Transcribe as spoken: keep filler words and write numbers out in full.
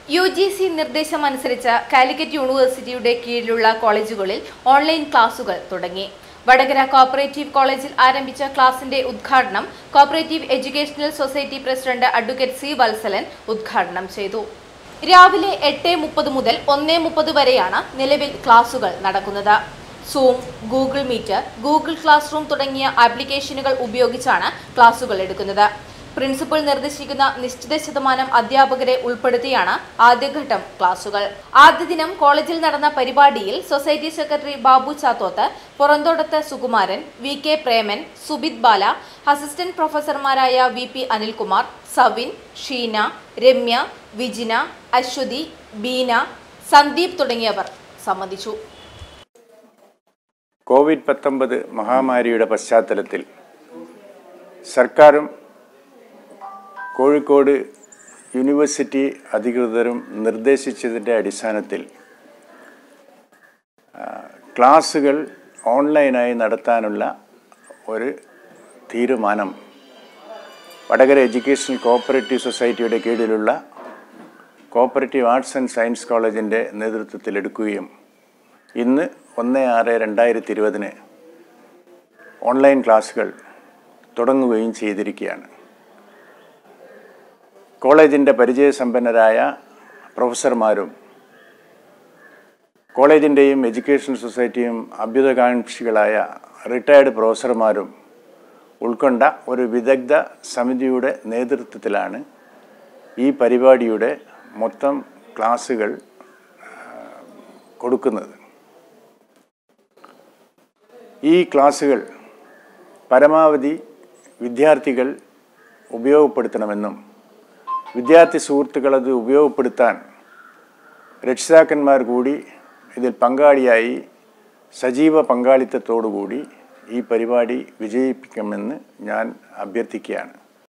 U G C നിർദ്ദേശമനുസരിച്ച് കാലിക്കറ്റ് യൂണിവേഴ്സിറ്റിയുടെ കീഴിലുള്ള കോളേജുകളിൽ ഓൺലൈൻ ക്ലാസുകൾ തുടങ്ങി. വടകര കോപ്പറേറ്റീവ് കോളേജിൽ ആരംഭിച്ച ക്ലാസിന്റെ ഉദ്ഘാടനം cooperative educational society president advocate C Vatsalan ഉദ്ഘാടനം ചെയ്തു. രാവിലെ എട്ട് മുപ്പത് മുതൽ ഒന്ന് മുപ്പത് വരെയാണ് നിലവിൽ ക്ലാസുകൾ നടക്കുന്നത്. Zoom, Google Meet, Google classroom തുടങ്ങിയ ആപ്ലിക്കേഷനുകൾ ഉപയോഗിച്ചാണ് ക്ലാസുകൾ എടുക്കുന്നത്. പ്രിൻസിപ്പൽ നിർദ്ദേശിക്കുന്ന നിശ്ചിത ശതമാനം അധ്യാപകരെ ഉൾപ്പെടുത്തിയാണ് ആദ്യഘട്ടം ക്ലാസുകൾ. ആദ്യ ദിനം കോളേജിൽ നടന്ന പരിപാടിയിൽ society secretary Babu Chathoth, Puranthodath Sukumaran, V K Preman, Subith Bala, assistant പ്രൊഫസർമാരായ വി പി അനിൽകുമാർ, സവിൻ, ഷീന, രമ്യ, വിജിന, അശ്വതി, ബീന, സന്ദീപ് തുടങ്ങിയവർ സംബന്ധിച്ചു. കോവിഡ് പത്തൊമ്പത് മഹാമാരിയുടെ പശ്ചാത്തലത്തിൽ സർക്കാരും കോഴിക്കോട് യൂണിവേഴ്സിറ്റി അധികൃതരും നിർദ്ദേശിച്ചതിൻ്റെ അടിസ്ഥാനത്തിൽ ക്ലാസുകൾ ഓൺലൈനായി നടത്താനുള്ള ഒരു തീരുമാനം വടകര എഡ്യൂക്കേഷണൽ കോപ്പറേറ്റീവ് സൊസൈറ്റിയുടെ കീഴിലുള്ള കോപ്പറേറ്റീവ് ആർട്സ് ആൻഡ് സയൻസ് കോളേജിൻ്റെ നേതൃത്വത്തിൽ എടുക്കുകയും ഇന്ന് ഒന്ന് ആറ് രണ്ടായിരത്തി ഇരുപതിന് ഓൺലൈൻ ക്ലാസുകൾ തുടങ്ങുകയും ചെയ്തിരിക്കുകയാണ്. കോളേജിൻ്റെ പരിചയസമ്പന്നരായ പ്രൊഫസർമാരും കോളേജിൻ്റെയും എഡ്യൂക്കേഷൻ സൊസൈറ്റിയും അഭ്യുതകാംക്ഷികളായ റിട്ടയർഡ് പ്രൊഫസർമാരും ഉൾക്കൊണ്ട ഒരു വിദഗ്ധ സമിതിയുടെ നേതൃത്വത്തിലാണ് ഈ പരിപാടിയുടെ മൊത്തം ക്ലാസുകൾ കൊടുക്കുന്നത്. ഈ ക്ലാസുകൾ പരമാവധി വിദ്യാർത്ഥികൾ ഉപയോഗപ്പെടുത്തണമെന്നും വിദ്യാർത്ഥി സുഹൃത്തുക്കൾ അത് ഉപയോഗപ്പെടുത്താൻ രക്ഷിതാക്കന്മാർ കൂടി ഇതിൽ പങ്കാളിയായി സജീവ പങ്കാളിത്തത്തോടുകൂടി ഈ പരിപാടി വിജയിപ്പിക്കുമെന്ന് ഞാൻ അഭ്യർത്ഥിക്കുകയാണ്.